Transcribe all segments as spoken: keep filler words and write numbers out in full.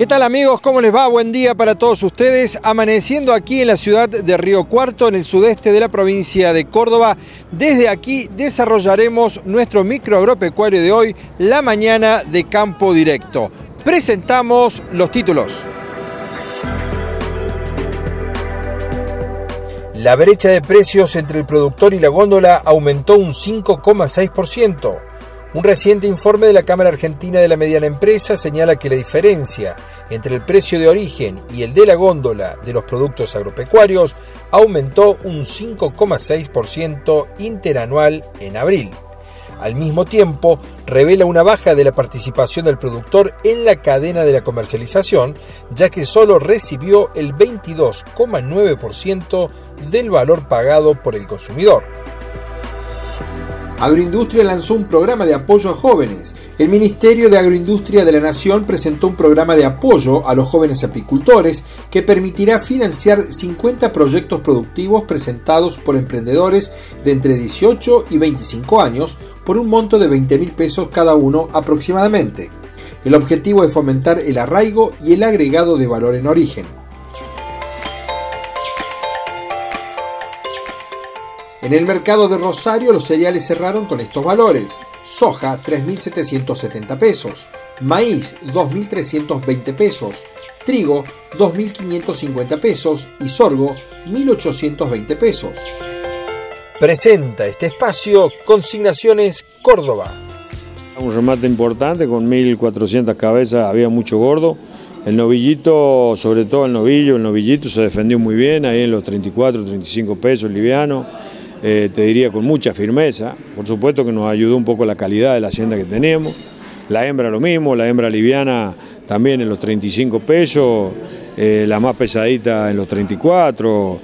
tal amigos? ¿Cómo les va? Buen día para todos ustedes. Amaneciendo aquí en la ciudad de Río Cuarto, en el sudeste de la provincia de Córdoba. Desde aquí desarrollaremos nuestro microagropecuario de hoy, la mañana de Campo Directo. Presentamos los títulos. La brecha de precios entre el productor y la góndola aumentó un cinco coma seis por ciento. Un reciente informe de la Cámara Argentina de la Mediana Empresa señala que la diferencia entre el precio de origen y el de la góndola de los productos agropecuarios aumentó un cinco coma seis por ciento interanual en abril. Al mismo tiempo, revela una baja de la participación del productor en la cadena de la comercialización, ya que solo recibió el veintidós coma nueve por ciento del valor pagado por el consumidor. Agroindustria lanzó un programa de apoyo a jóvenes. El Ministerio de Agroindustria de la Nación presentó un programa de apoyo a los jóvenes apicultores que permitirá financiar cincuenta proyectos productivos presentados por emprendedores de entre dieciocho y veinticinco años por un monto de veinte mil pesos cada uno aproximadamente. El objetivo es fomentar el arraigo y el agregado de valor en origen. En el mercado de Rosario los cereales cerraron con estos valores: soja tres mil setecientos setenta pesos, maíz dos mil trescientos veinte pesos, trigo dos mil quinientos cincuenta pesos y sorgo mil ochocientos veinte pesos. Presenta este espacio Consignaciones Córdoba. Un remate importante con mil cuatrocientas cabezas, había mucho gordo. El novillito, sobre todo el novillo, el novillito se defendió muy bien, ahí en los treinta y cuatro, treinta y cinco pesos liviano. Eh, te diría con mucha firmeza. Por supuesto que nos ayudó un poco la calidad de la hacienda que teníamos. La hembra lo mismo, la hembra liviana también en los treinta y cinco pesos, eh, la más pesadita en los treinta y cuatro.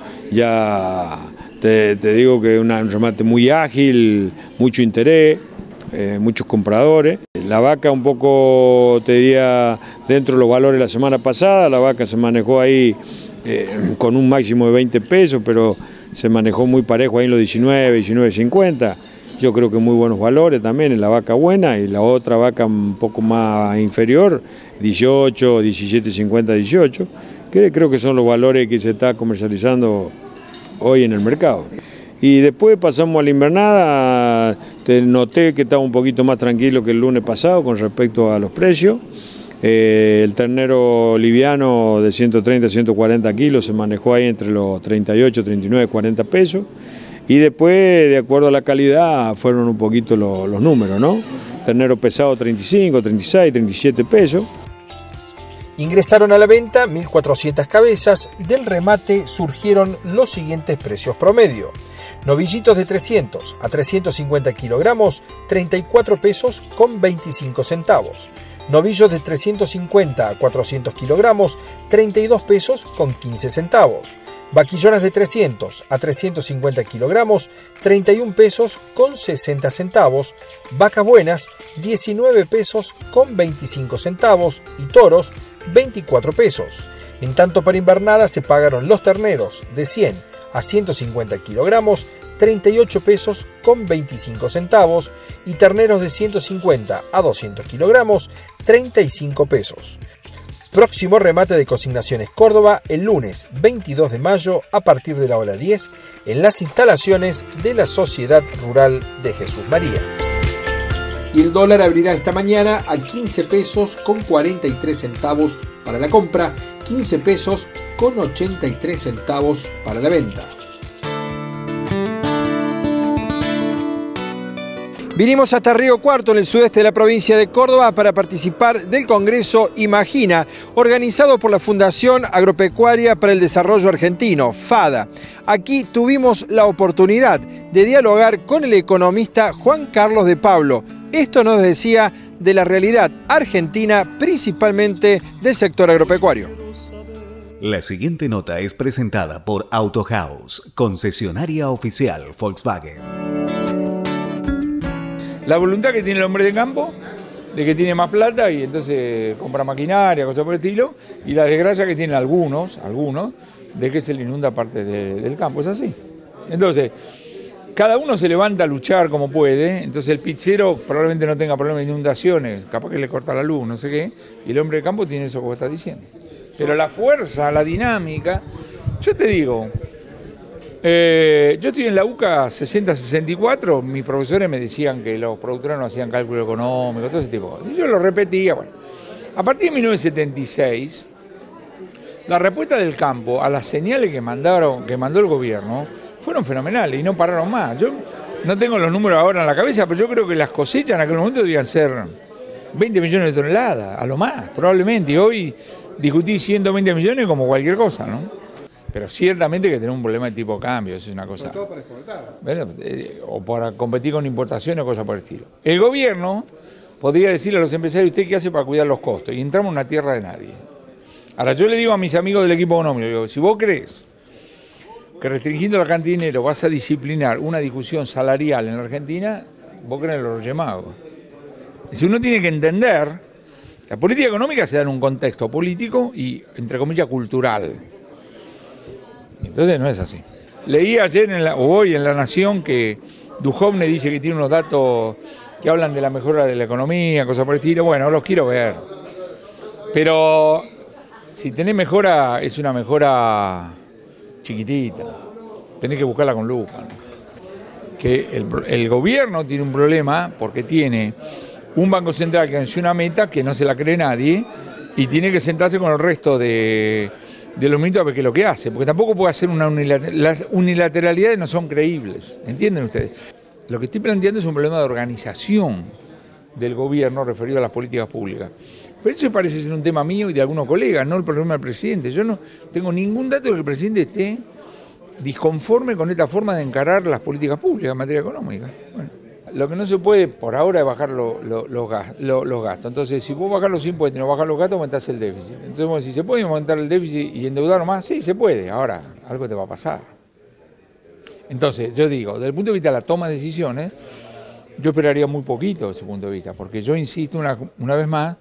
Ya te, te digo que es un remate muy ágil, mucho interés, eh, muchos compradores. La vaca un poco, te diría, dentro de los valores de la semana pasada, la vaca se manejó ahí eh, con un máximo de veinte pesos, pero se manejó muy parejo ahí en los diecinueve, diecinueve cincuenta. Yo creo que muy buenos valores también en la vaca buena, y la otra vaca un poco más inferior, dieciocho, diecisiete cincuenta, dieciocho, que creo que son los valores que se está comercializando hoy en el mercado. Y después pasamos a la invernada. Te noté que estaba un poquito más tranquilo que el lunes pasado con respecto a los precios. Eh, el ternero liviano de ciento treinta a ciento cuarenta kilos se manejó ahí entre los treinta y ocho, treinta y nueve, cuarenta pesos. Y después, de acuerdo a la calidad, fueron un poquito los, los números, ¿no? Ternero pesado treinta y cinco, treinta y seis, treinta y siete pesos. Ingresaron a la venta mil cuatrocientas cabezas. Del remate surgieron los siguientes precios promedio. Novillitos de trescientos a trescientos cincuenta kilogramos, treinta y cuatro pesos con veinticinco centavos. Novillos de trescientos cincuenta a cuatrocientos kilogramos, treinta y dos pesos con quince centavos. Vaquillonas de trescientos a trescientos cincuenta kilogramos, treinta y un pesos con sesenta centavos. Vacas buenas, diecinueve pesos con veinticinco centavos. Y toros, veinticuatro pesos. En tanto, para invernada se pagaron los terneros de cien a ciento cincuenta kilogramos, treinta y ocho pesos con veinticinco centavos, y terneros de ciento cincuenta a doscientos kilogramos, treinta y cinco pesos. Próximo remate de Consignaciones Córdoba el lunes veintidós de mayo a partir de la hora diez en las instalaciones de la Sociedad Rural de Jesús María. Y el dólar abrirá esta mañana a quince pesos con cuarenta y tres centavos para la compra, quince pesos con ochenta y tres centavos para la venta. Vinimos hasta Río Cuarto, en el sudeste de la provincia de Córdoba, para participar del Congreso Imagina, organizado por la Fundación Agropecuaria para el Desarrollo Argentino, FADA. Aquí tuvimos la oportunidad de dialogar con el economista Juan Carlos de Pablo. Esto nos decía de la realidad argentina, principalmente del sector agropecuario. La siguiente nota es presentada por Auto House, concesionaria oficial Volkswagen. La voluntad que tiene el hombre de campo, de que tiene más plata y entonces compra maquinaria, cosas por el estilo, y la desgracia que tienen algunos, algunos, de que se le inunda parte de, del campo, es así. Entonces, cada uno se levanta a luchar como puede, entonces el pizzero probablemente no tenga problemas de inundaciones, capaz que le corta la luz, no sé qué, y el hombre de campo tiene eso que vos estás diciendo. Pero la fuerza, la dinámica, yo te digo, eh, yo estoy en la U C A sesenta sesenta y cuatro, mis profesores me decían que los productores no hacían cálculo económico, todo ese tipo de cosas, y yo lo repetía, bueno. A partir de mil novecientos setenta y seis, la respuesta del campo a las señales que mandaron, que mandó el gobierno fueron fenomenales y no pararon más. Yo no tengo los números ahora en la cabeza, pero yo creo que las cosechas en aquel momento debían ser veinte millones de toneladas, a lo más, probablemente. Y hoy discutí ciento veinte millones como cualquier cosa, ¿no? Pero ciertamente que tenemos un problema de tipo de cambio, eso es una cosa. Todo para exportar. Bueno, eh, o para competir con importaciones o cosas por el estilo. El gobierno podría decirle a los empresarios, ¿usted qué hace para cuidar los costos? Y entramos en una tierra de nadie. Ahora yo le digo a mis amigos del equipo económico, digo, si vos crees que restringiendo la cantidad de dinero vas a disciplinar una discusión salarial en la Argentina, vos crees los Reyes Magos. Si uno tiene que entender, la política económica se da en un contexto político y, entre comillas, cultural. Entonces no es así. Leí ayer en la, o hoy en La Nación que Duhovne dice que tiene unos datos que hablan de la mejora de la economía, cosas por el estilo. Bueno, los quiero ver. Pero si tenés mejora, es una mejora chiquitita. Tenés que buscarla con lupa, ¿no? Que el, el gobierno tiene un problema porque tiene un Banco Central que anunció una meta que no se la cree nadie y tiene que sentarse con el resto de, de los ministros a ver qué es lo que hace. Porque tampoco puede hacer una unilateralidad. Las unilateralidades no son creíbles. ¿Entienden ustedes? Lo que estoy planteando es un problema de organización del gobierno referido a las políticas públicas. Pero eso parece ser un tema mío y de algunos colegas, no el problema del presidente. Yo no tengo ningún dato de que el presidente esté disconforme con esta forma de encarar las políticas públicas en materia económica. Bueno, lo que no se puede por ahora es bajar lo, lo, los, gastos, lo, los gastos. Entonces, si vos bajás los impuestos y no bajás los gastos, aumentás el déficit. Entonces, bueno, si se puede aumentar el déficit y endeudar más, sí, se puede. Ahora, algo te va a pasar. Entonces, yo digo, desde el punto de vista de la toma de decisiones, yo esperaría muy poquito desde ese punto de vista, porque yo insisto una, una vez más,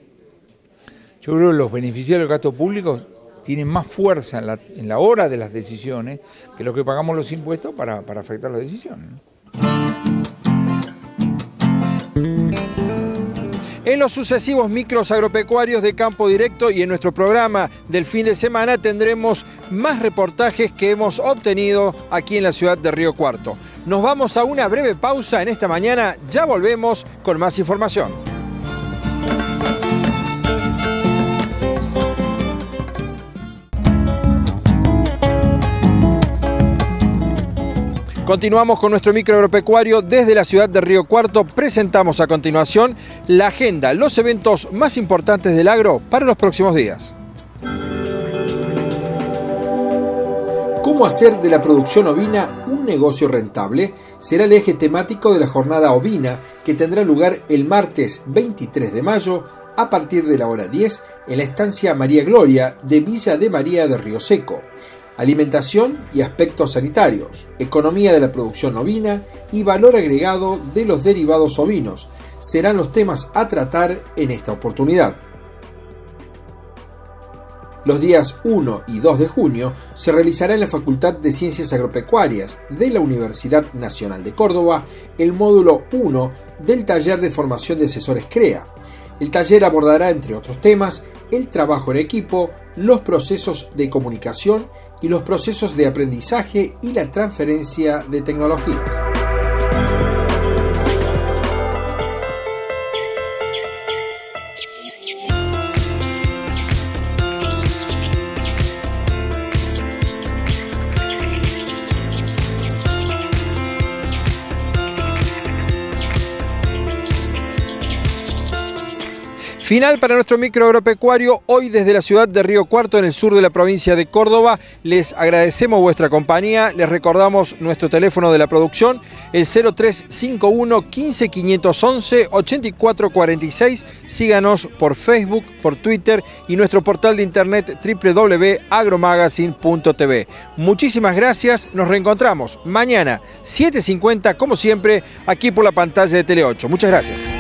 yo creo que los beneficiarios del gasto público tienen más fuerza en la, en la hora de las decisiones que lo que pagamos los impuestos para, para afectar las decisiones, ¿no? En los sucesivos micros agropecuarios de Campo Directo y en nuestro programa del fin de semana tendremos más reportajes que hemos obtenido aquí en la ciudad de Río Cuarto. Nos vamos a una breve pausa en esta mañana, ya volvemos con más información. Continuamos con nuestro micro agropecuario desde la ciudad de Río Cuarto. Presentamos a continuación la agenda, los eventos más importantes del agro para los próximos días. ¿Cómo hacer de la producción ovina un negocio rentable? Será el eje temático de la jornada ovina que tendrá lugar el martes veintitrés de mayo a partir de la hora diez en la estancia María Gloria de Villa de María de Río Seco. Alimentación y aspectos sanitarios, economía de la producción ovina y valor agregado de los derivados ovinos serán los temas a tratar en esta oportunidad. Los días uno y dos de junio se realizará en la Facultad de Ciencias Agropecuarias de la Universidad Nacional de Córdoba el módulo uno del taller de formación de asesores CREA. El taller abordará, entre otros temas, el trabajo en equipo, los procesos de comunicación y los procesos de aprendizaje y la transferencia de tecnologías. Final para nuestro micro agropecuario, hoy desde la ciudad de Río Cuarto, en el sur de la provincia de Córdoba. Les agradecemos vuestra compañía, les recordamos nuestro teléfono de la producción, el cero tres cinco uno, quince, quinientos once, ochenta y cuatro cuarenta y seis. Síganos por Facebook, por Twitter y nuestro portal de internet doble u doble u doble u punto agromagazine punto t v. Muchísimas gracias, nos reencontramos mañana siete cincuenta, como siempre, aquí por la pantalla de Tele ocho. Muchas gracias.